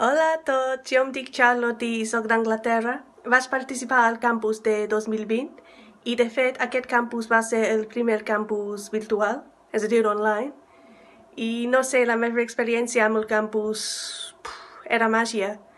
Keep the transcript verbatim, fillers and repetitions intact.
Hola a tots, jo em dic Charlotte i sóc d'Anglaterra. Vaig participar al campus de dos mil vint i, de fet, aquest campus va ser el primer campus virtual, és a dir, online. I no sé, la meva experiència amb el campus pff, era màgia.